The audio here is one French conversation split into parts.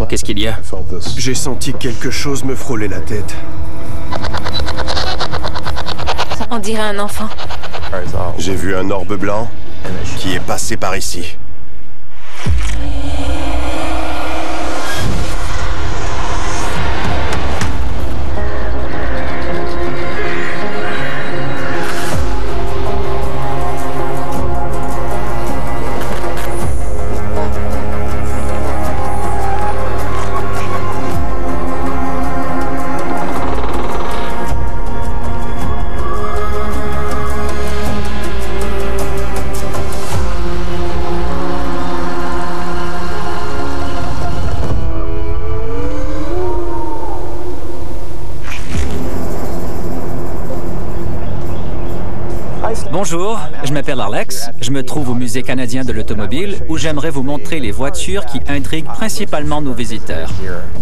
Qu'est-ce qu'il y a? J'ai senti quelque chose me frôler la tête. On dirait un enfant. J'ai vu un orbe blanc qui est passé par ici. Bonjour, je m'appelle Alex, je me trouve au Musée canadien de l'automobile où j'aimerais vous montrer les voitures qui intriguent principalement nos visiteurs.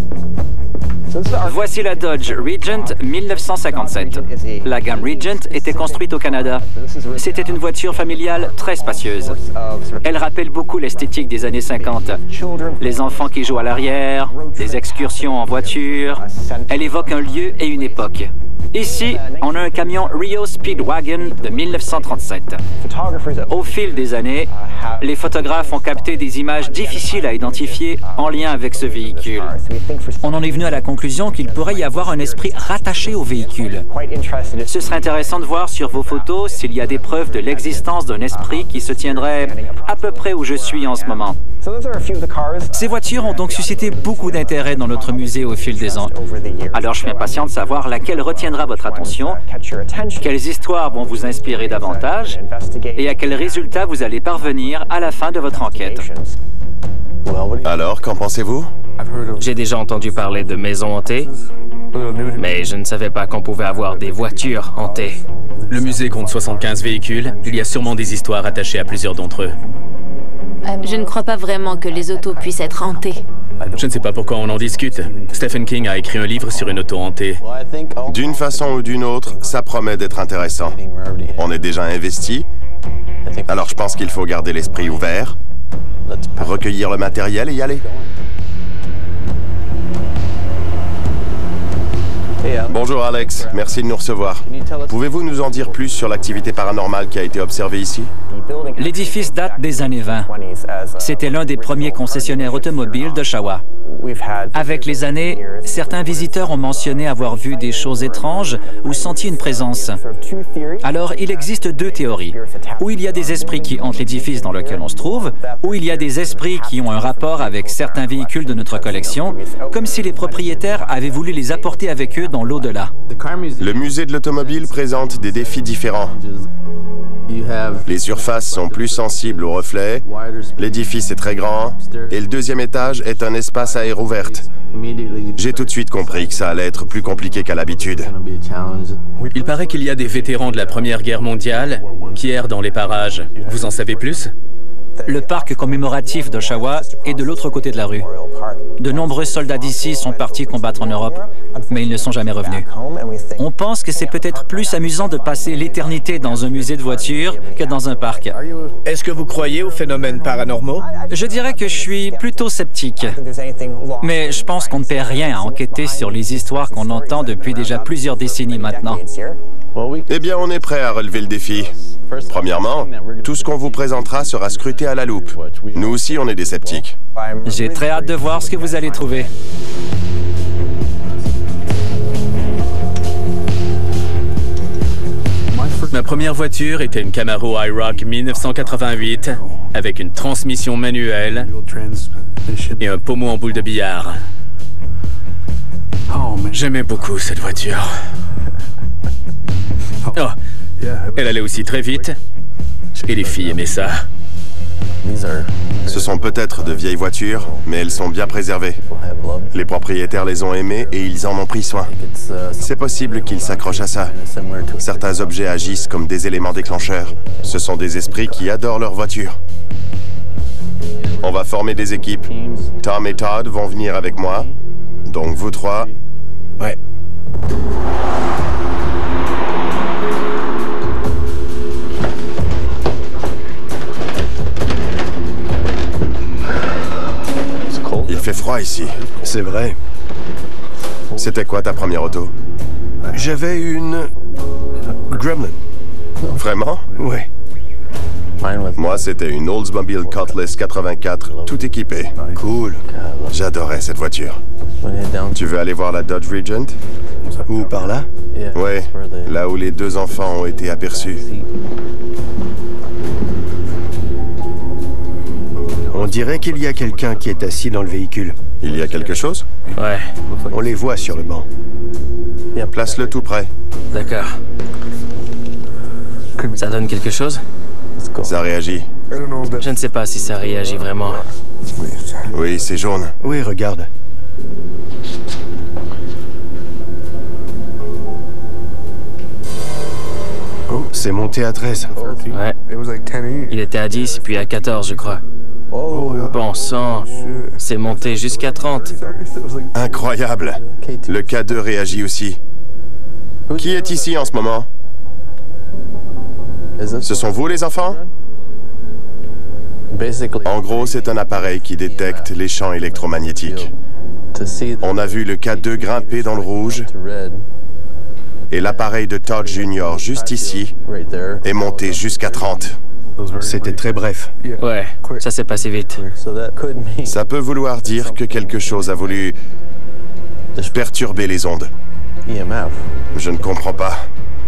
Voici la Dodge Regent 1957. La gamme Regent était construite au Canada. C'était une voiture familiale très spacieuse. Elle rappelle beaucoup l'esthétique des années 50. Les enfants qui jouent à l'arrière, des excursions en voiture. Elle évoque un lieu et une époque. Ici, on a un camion Rio Speedwagon de 1937. Au fil des années, les photographes ont capté des images difficiles à identifier en lien avec ce véhicule. On en est venu à la conclusion qu'il pourrait y avoir un esprit rattaché au véhicule. Ce serait intéressant de voir sur vos photos s'il y a des preuves de l'existence d'un esprit qui se tiendrait à peu près où je suis en ce moment. Ces voitures ont donc suscité beaucoup d'intérêt dans notre musée au fil des ans. Alors je suis impatient de savoir laquelle retiendra votre attention, quelles histoires vont vous inspirer davantage et à quels résultats vous allez parvenir à la fin de votre enquête. Alors, qu'en pensez-vous? J'ai déjà entendu parler de maisons hantées, mais je ne savais pas qu'on pouvait avoir des voitures hantées. Le musée compte 75 véhicules. Il y a sûrement des histoires attachées à plusieurs d'entre eux. Je ne crois pas vraiment que les autos puissent être hantées. Je ne sais pas pourquoi on en discute. Stephen King a écrit un livre sur une auto hantée. D'une façon ou d'une autre, ça promet d'être intéressant. On est déjà investi, alors je pense qu'il faut garder l'esprit ouvert, recueillir le matériel et y aller. Bonjour Alex, merci de nous recevoir. Pouvez-vous nous en dire plus sur l'activité paranormale qui a été observée ici? L'édifice date des années 20. C'était l'un des premiers concessionnaires automobiles d'Oshawa. Avec les années, certains visiteurs ont mentionné avoir vu des choses étranges ou senti une présence. Alors, il existe deux théories. Ou il y a des esprits qui hantent l'édifice dans lequel on se trouve, ou il y a des esprits qui ont un rapport avec certains véhicules de notre collection, comme si les propriétaires avaient voulu les apporter avec eux dans l'au-delà. Le musée de l'automobile présente des défis différents. Les surfaces sont plus sensibles aux reflets, l'édifice est très grand et le deuxième étage est un espace à air ouverte. J'ai tout de suite compris que ça allait être plus compliqué qu'à l'habitude. Il paraît qu'il y a des vétérans de la Première Guerre mondiale qui errent dans les parages. Vous en savez plus? Le parc commémoratif d'Oshawa est de l'autre côté de la rue. De nombreux soldats d'ici sont partis combattre en Europe, mais ils ne sont jamais revenus. On pense que c'est peut-être plus amusant de passer l'éternité dans un musée de voitures que dans un parc. Est-ce que vous croyez aux phénomènes paranormaux? Je dirais que je suis plutôt sceptique. Mais je pense qu'on ne perd rien à enquêter sur les histoires qu'on entend depuis déjà plusieurs décennies maintenant. Eh bien, on est prêt à relever le défi. Premièrement, tout ce qu'on vous présentera sera scruté à la loupe. Nous aussi, on est des sceptiques. J'ai très hâte de voir ce que vous allez trouver. Ma première voiture était une Camaro iRock 1988 avec une transmission manuelle et un pommeau en boule de billard. J'aimais beaucoup cette voiture. Oh, elle allait aussi très vite et les filles aimaient ça. Ce sont peut-être de vieilles voitures, mais elles sont bien préservées. Les propriétaires les ont aimées et ils en ont pris soin. C'est possible qu'ils s'accrochent à ça. Certains objets agissent comme des éléments déclencheurs. Ce sont des esprits qui adorent leur voiture. On va former des équipes. Tom et Todd vont venir avec moi. Donc vous trois... Ouais. Il Il fait froid ici. C'est vrai. C'était quoi ta première auto? J'avais une... Gremlin. Vraiment? Ouais. Moi, c'était une Oldsmobile Cutlass 84, tout équipée. Cool. J'adorais cette voiture. Tu veux aller voir la Dodge Regent? Où, par là? Ouais, là où les deux enfants ont été aperçus. On dirait qu'il y a quelqu'un qui est assis dans le véhicule. Il y a quelque chose? Ouais, On les voit sur le banc. Place-le tout près. d'accord. Ça donne quelque chose? Ça réagit. Je ne sais pas si ça réagit vraiment. Oui, c'est jaune. Oui, regarde. C'est monté à 13. Ouais. Il était à 10, puis à 14, je crois. Bon sang, c'est monté jusqu'à 30. Incroyable. Le K2 réagit aussi. Qui est ici en ce moment? Ce sont vous les enfants? En gros, c'est un appareil qui détecte les champs électromagnétiques. On a vu le K2 grimper dans le rouge et l'appareil de Todd Jr. juste ici est monté jusqu'à 30. C'était très bref. Ouais, ça s'est passé vite. Ça peut vouloir dire que quelque chose a voulu perturber les ondes. Je ne comprends pas.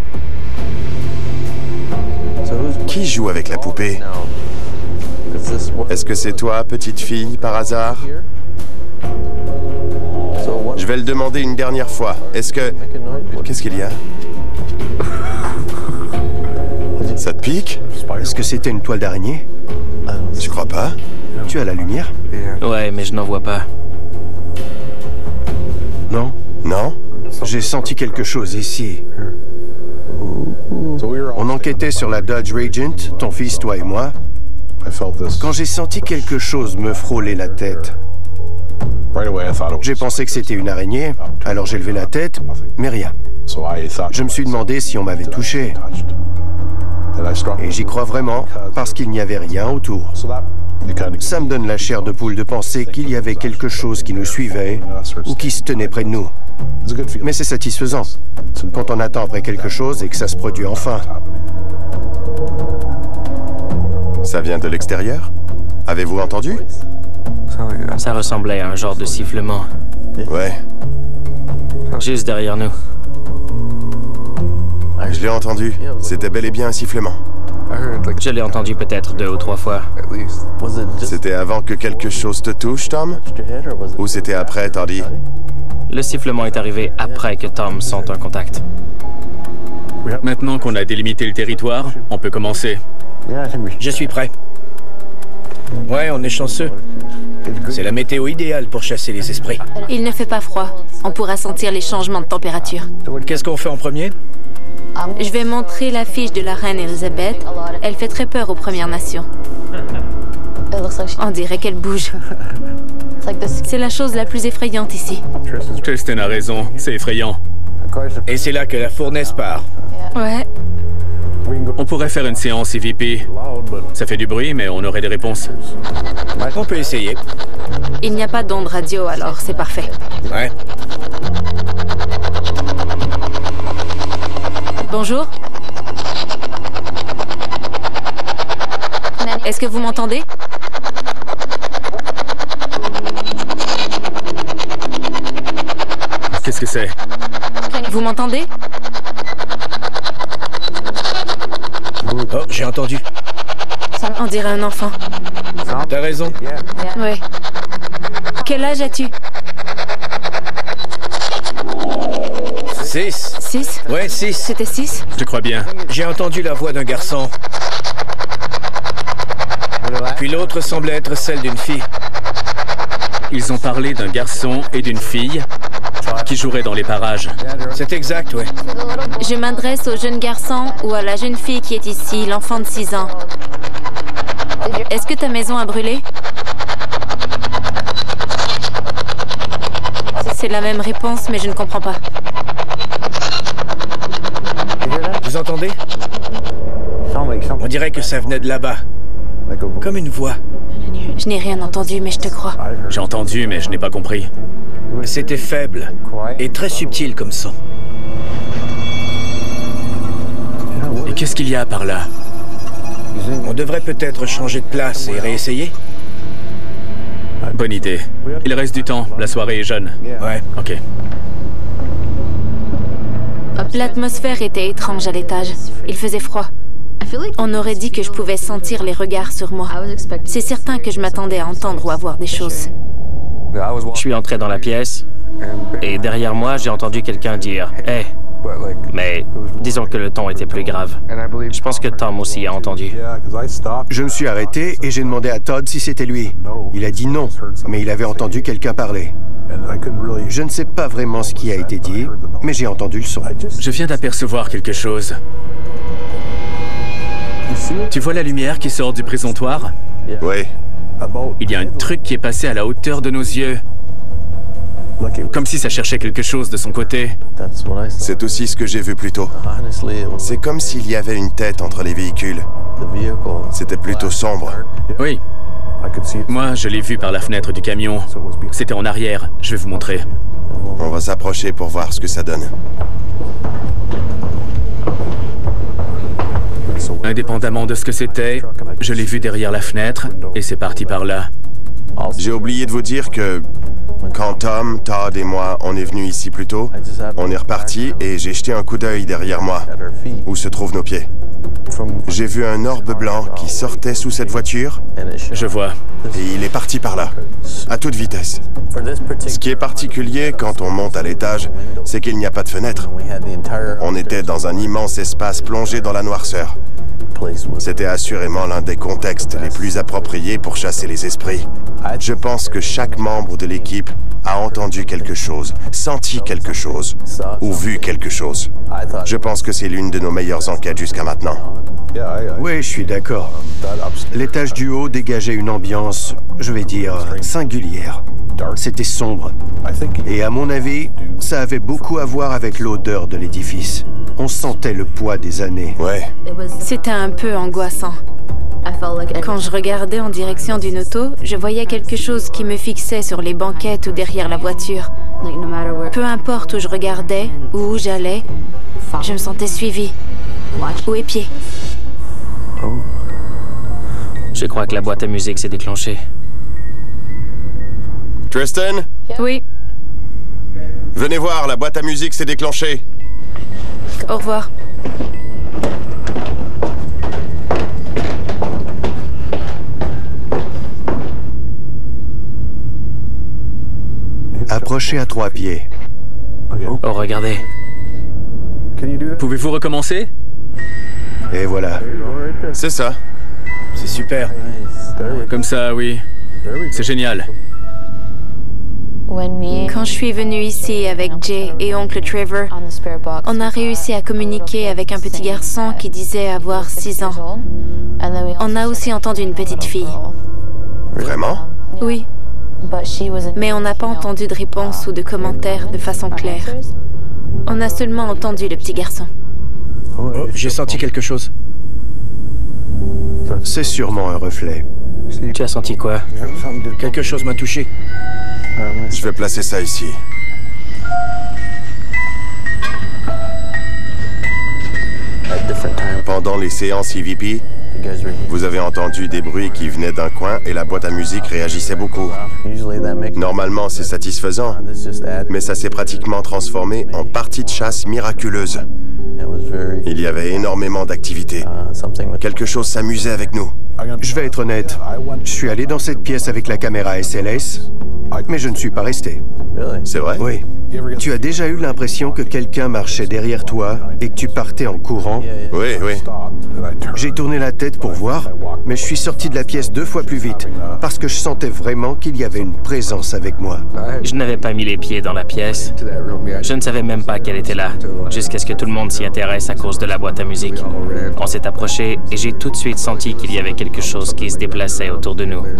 Qui joue avec la poupée? Est-ce que c'est toi, petite fille, par hasard? Je vais le demander une dernière fois. Est-ce que... Qu'est-ce qu'il y a? Ça te pique? Est-ce que c'était une toile d'araignée? Je crois pas. Tu as la lumière? Ouais, mais je n'en vois pas. Non? Non? J'ai senti quelque chose ici. On enquêtait sur la Dodge Regent, ton fils, toi et moi, quand j'ai senti quelque chose me frôler la tête. J'ai pensé que c'était une araignée, alors j'ai levé la tête, mais rien. Je me suis demandé si on m'avait touché. Et j'y crois vraiment, parce qu'il n'y avait rien autour. Ça me donne la chair de poule de penser qu'il y avait quelque chose qui nous suivait ou qui se tenait près de nous. Mais c'est satisfaisant, quand on attend après quelque chose et que ça se produit enfin. Ça vient de l'extérieur? Avez-vous entendu? Ça ressemblait à un genre de sifflement. Ouais, Juste derrière nous. je l'ai entendu. C'était bel et bien un sifflement. Je l'ai entendu peut-être 2 ou 3 fois. C'était avant que quelque chose te touche, Tom? Ou c'était après, Toddy? Le sifflement est arrivé après que Tom sente un contact. Maintenant qu'on a délimité le territoire, on peut commencer. Je suis prêt. Ouais, on est chanceux. C'est la météo idéale pour chasser les esprits. Il ne fait pas froid. On pourra sentir les changements de température. Qu'est-ce qu'on fait en premier? Je vais montrer l'affiche de la reine Elisabeth. Elle fait très peur aux Premières Nations. On dirait qu'elle bouge. C'est la chose la plus effrayante ici. Tristan a raison, c'est effrayant. Et c'est là que la fournaise part. Ouais. On pourrait faire une séance EVP. Ça fait du bruit, mais on aurait des réponses. On peut essayer. Il n'y a pas d'onde radio, alors c'est parfait. Ouais. Bonjour. Est-ce que vous m'entendez? Qu'est-ce que c'est? Vous m'entendez? Oh, j'ai entendu. On dirait un enfant. T'as raison. Ouais. Quel âge as-tu? 6. 6? Ouais, 6. C'était 6? Je crois bien. J'ai entendu la voix d'un garçon. Puis l'autre semblait être celle d'une fille. Ils ont parlé d'un garçon et d'une fille qui joueraient dans les parages. C'est exact, ouais. Je m'adresse au jeune garçon ou à la jeune fille qui est ici, l'enfant de 6 ans. Est-ce que ta maison a brûlé? C'est la même réponse, mais je ne comprends pas. Vous entendez? On dirait que ça venait de là-bas. Comme une voix. Je n'ai rien entendu, mais je te crois. J'ai entendu, mais je n'ai pas compris. C'était faible et très subtil comme son. Et qu'est-ce qu'il y a par là? On devrait peut-être changer de place et réessayer? Bonne idée. Il reste du temps, la soirée est jeune. Ouais. Ok. L'atmosphère était étrange à l'étage. Il faisait froid. On aurait dit que je pouvais sentir les regards sur moi. C'est certain que je m'attendais à entendre ou à voir des choses. Je suis entré dans la pièce et derrière moi, j'ai entendu quelqu'un dire « Hey ». Mais disons que le ton était plus grave. Je pense que Tom aussi a entendu. Je me suis arrêté et j'ai demandé à Todd si c'était lui. Il a dit non, mais il avait entendu quelqu'un parler. Je ne sais pas vraiment ce qui a été dit, mais j'ai entendu le son. Je viens d'apercevoir quelque chose. Tu vois la lumière qui sort du présentoir? Oui. Il y a un truc qui est passé à la hauteur de nos yeux. Comme si ça cherchait quelque chose de son côté. C'est aussi ce que j'ai vu plus tôt. C'est comme s'il y avait une tête entre les véhicules. C'était plutôt sombre. Oui. Moi, je l'ai vu par la fenêtre du camion. C'était en arrière. Je vais vous montrer. On va s'approcher pour voir ce que ça donne. Indépendamment de ce que c'était, je l'ai vu derrière la fenêtre et c'est parti par là. J'ai oublié de vous dire que quand Tom, Todd et moi, on est venus ici plus tôt, on est reparti et j'ai jeté un coup d'œil derrière moi, où se trouvent nos pieds. J'ai vu un orbe blanc qui sortait sous cette voiture. Je vois. Et il est parti par là, à toute vitesse. Ce qui est particulier quand on monte à l'étage, c'est qu'il n'y a pas de fenêtre. On était dans un immense espace plongé dans la noirceur. C'était assurément l'un des contextes les plus appropriés pour chasser les esprits. Je pense que chaque membre de l'équipe a entendu quelque chose, senti quelque chose, ou vu quelque chose. Je pense que c'est l'une de nos meilleures enquêtes jusqu'à maintenant. Oui, je suis d'accord. L'étage du haut dégageait une ambiance, je vais dire, singulière. C'était sombre. Et à mon avis, ça avait beaucoup à voir avec l'odeur de l'édifice. On sentait le poids des années. Ouais. C'était un peu angoissant. Quand je regardais en direction d'une auto, je voyais quelque chose qui me fixait sur les banquettes ou derrière la voiture. Peu importe où je regardais ou où j'allais, je me sentais suivie ou épiée. Je crois que la boîte à musique s'est déclenchée. Tristan? Oui, Venez voir, la boîte à musique s'est déclenchée. au revoir. Approchez à 3 pieds. Oh, regardez. Pouvez-vous recommencer? Et voilà. C'est ça. C'est super. Comme ça, oui. C'est génial. Quand je suis venue ici avec Jay et oncle Trevor, on a réussi à communiquer avec un petit garçon qui disait avoir 6 ans. On a aussi entendu une petite fille. Vraiment? Oui, mais on n'a pas entendu de réponse ou de commentaires de façon claire. On a seulement entendu le petit garçon. Oh, j'ai senti quelque chose. C'est sûrement un reflet. Tu as senti quoi? Quelque chose m'a touché. Je vais placer ça ici. Pendant les séances EVP, vous avez entendu des bruits qui venaient d'un coin et la boîte à musique réagissait beaucoup. Normalement, c'est satisfaisant, mais ça s'est pratiquement transformé en partie de chasse miraculeuse. Il y avait énormément d'activité. Quelque chose s'amusait avec nous. Je vais être honnête. Je suis allé dans cette pièce avec la caméra SLS, mais je ne suis pas resté. C'est vrai? Oui. Tu as déjà eu l'impression que quelqu'un marchait derrière toi et que tu partais en courant? Oui, oui. J'ai tourné la tête pour voir, mais je suis sorti de la pièce 2 fois plus vite, parce que je sentais vraiment qu'il y avait une présence avec moi. Je n'avais pas mis les pieds dans la pièce. Je ne savais même pas qu'elle était là, jusqu'à ce que tout le monde s'y intéresse à cause de la boîte à musique. On s'est approché et j'ai tout de suite senti qu'il y avait quelque chose qui se déplaçait autour de nous.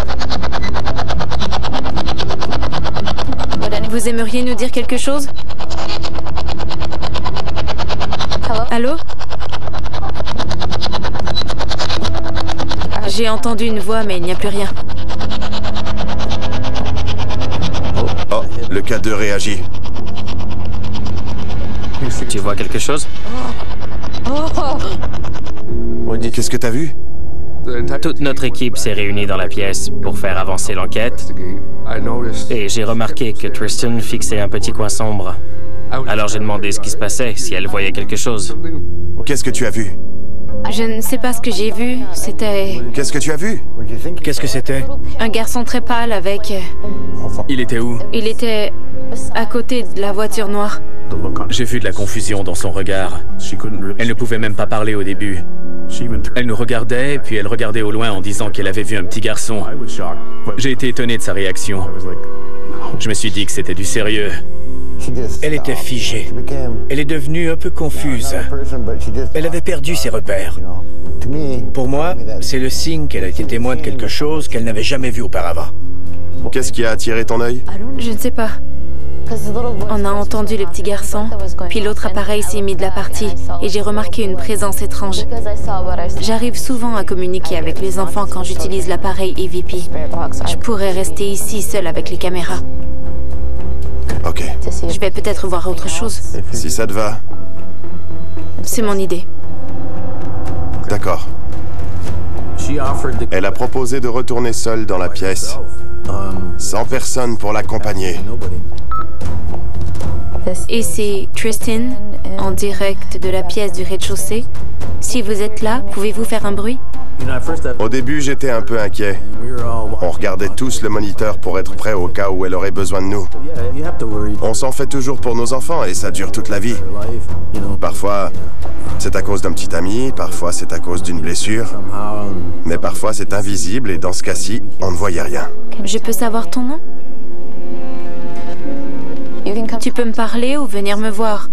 Vous aimeriez nous dire quelque chose? Allô? J'ai entendu une voix, mais il n'y a plus rien. Le K2 réagit. Tu vois quelque chose? Qu'est-ce que t'as vu? Toute notre équipe s'est réunie dans la pièce pour faire avancer l'enquête. Et j'ai remarqué que Tristan fixait un petit coin sombre. Alors j'ai demandé ce qui se passait, si elle voyait quelque chose. Qu'est-ce que tu as vu? Je ne sais pas ce que j'ai vu. C'était Qu'est-ce que tu as vu? Qu'est-ce que c'était? un garçon très pâle avec... Il était où? Il était à côté de la voiture noire. J'ai vu de la confusion dans son regard. Elle ne pouvait même pas parler au début. Elle nous regardait, puis elle regardait au loin en disant qu'elle avait vu un petit garçon. J'ai été étonné de sa réaction. Je me suis dit que c'était du sérieux. Elle était figée. Elle est devenue un peu confuse. Elle avait perdu ses repères. Pour moi, c'est le signe qu'elle a été témoin de quelque chose qu'elle n'avait jamais vu auparavant. Qu'est-ce qui a attiré ton œil? Je ne sais pas. On a entendu le petit garçon, puis l'autre appareil s'est mis de la partie, et j'ai remarqué une présence étrange. J'arrive souvent à communiquer avec les enfants quand j'utilise l'appareil EVP. Je pourrais rester ici seule avec les caméras. Ok. Je vais peut-être voir autre chose. Si ça te va. C'est mon idée. D'accord. Elle a proposé de retourner seule dans la pièce, sans personne pour l'accompagner. Et c'est Tristan, en direct de la pièce du rez-de-chaussée. Si vous êtes là, pouvez-vous faire un bruit? Au début, j'étais un peu inquiet. On regardait tous le moniteur pour être prêt au cas où elle aurait besoin de nous. On s'en fait toujours pour nos enfants et ça dure toute la vie. Parfois, c'est à cause d'un petit ami, parfois c'est à cause d'une blessure. Mais parfois c'est invisible et dans ce cas-ci, on ne voyait rien. Je peux savoir ton nom? Tu peux me parler ou venir me voir?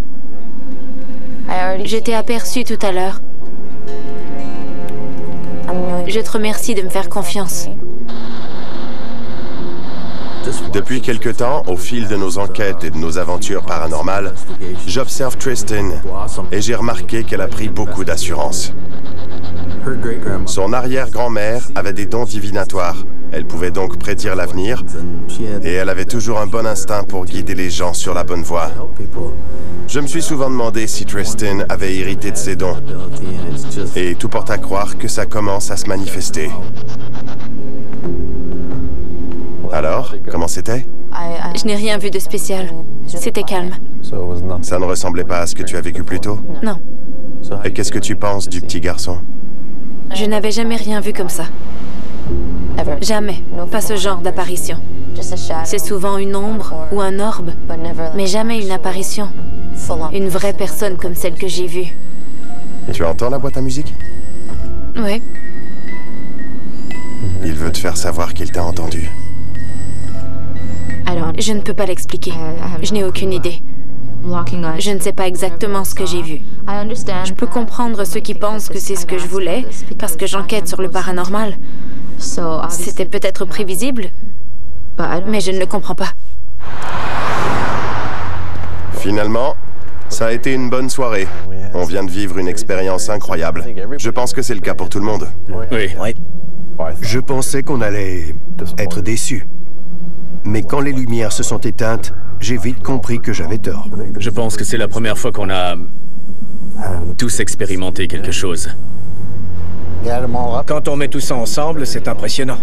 Je t'ai aperçu tout à l'heure. Je te remercie de me faire confiance. Depuis quelque temps, au fil de nos enquêtes et de nos aventures paranormales, j'observe Tristan et j'ai remarqué qu'elle a pris beaucoup d'assurance. Son arrière-grand-mère avait des dons divinatoires. Elle pouvait donc prédire l'avenir et elle avait toujours un bon instinct pour guider les gens sur la bonne voie. Je me suis souvent demandé si Tristan avait hérité de ses dons. Et tout porte à croire que ça commence à se manifester. Alors, comment c'était? Je n'ai rien vu de spécial. C'était calme. Ça ne ressemblait pas à ce que tu as vécu plus tôt? Non. Et qu'est-ce que tu penses du petit garçon? Je n'avais jamais rien vu comme ça. Jamais. Pas ce genre d'apparition. C'est souvent une ombre ou un orbe, mais jamais une apparition. Une vraie personne comme celle que j'ai vue. Tu entends la boîte à musique? Oui. Il veut te faire savoir qu'il t'a entendu. Je ne peux pas l'expliquer. Je n'ai aucune idée. Je ne sais pas exactement ce que j'ai vu. Je peux comprendre ceux qui pensent que c'est ce que je voulais, parce que j'enquête sur le paranormal. C'était peut-être prévisible, mais je ne le comprends pas. Finalement, ça a été une bonne soirée. On vient de vivre une expérience incroyable. Je pense que c'est le cas pour tout le monde. Oui. Je pensais qu'on allait être déçus. Mais quand les lumières se sont éteintes, j'ai vite compris que j'avais tort. Je pense que c'est la première fois qu'on a tous expérimenté quelque chose. Quand on met tout ça ensemble, c'est impressionnant.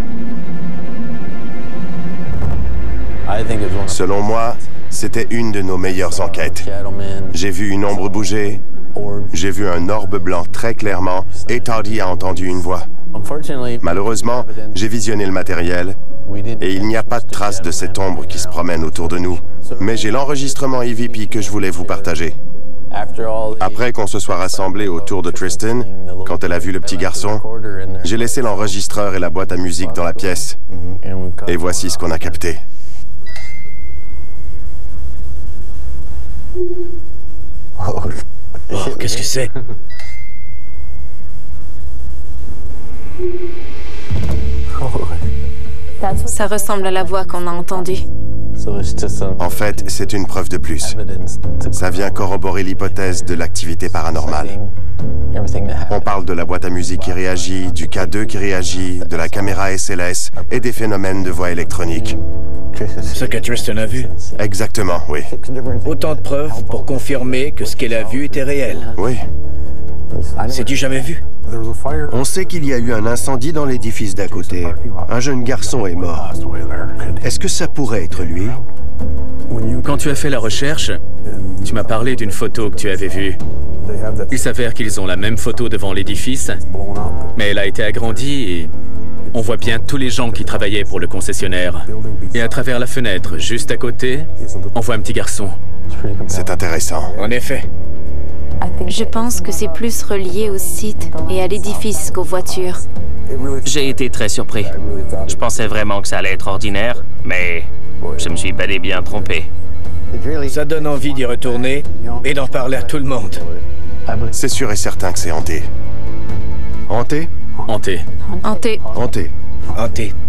Selon moi, c'était une de nos meilleures enquêtes. J'ai vu une ombre bouger, j'ai vu un orbe blanc très clairement et Tardy a entendu une voix. Malheureusement, j'ai visionné le matériel et il n'y a pas de trace de cette ombre qui se promène autour de nous. Mais j'ai l'enregistrement EVP que je voulais vous partager. Après qu'on se soit rassemblés autour de Tristan, quand elle a vu le petit garçon, j'ai laissé l'enregistreur et la boîte à musique dans la pièce. Et voici ce qu'on a capté. Oh, qu'est-ce que c'est? Ça ressemble à la voix qu'on a entendue. En fait, c'est une preuve de plus. Ça vient corroborer l'hypothèse de l'activité paranormale. On parle de la boîte à musique qui réagit, du K2 qui réagit, de la caméra SLS et des phénomènes de voix électronique. Ce que Tristan a vu. Exactement, oui. Autant de preuves pour confirmer que ce qu'elle a vu était réel. Oui. C'est du jamais vu. On sait qu'il y a eu un incendie dans l'édifice d'à côté. Un jeune garçon est mort. Est-ce que ça pourrait être lui? Quand tu as fait la recherche, tu m'as parlé d'une photo que tu avais vue. Il s'avère qu'ils ont la même photo devant l'édifice, mais elle a été agrandie et on voit bien tous les gens qui travaillaient pour le concessionnaire. Et à travers la fenêtre, juste à côté, on voit un petit garçon. C'est intéressant. En effet. Je pense que c'est plus relié au site et à l'édifice qu'aux voitures. J'ai été très surpris. Je pensais vraiment que ça allait être ordinaire, mais je me suis bel et bien trompé. Ça donne envie d'y retourner et d'en parler à tout le monde. C'est sûr et certain que c'est hanté. Hanté? Hanté. Hanté. Hanté. Hanté.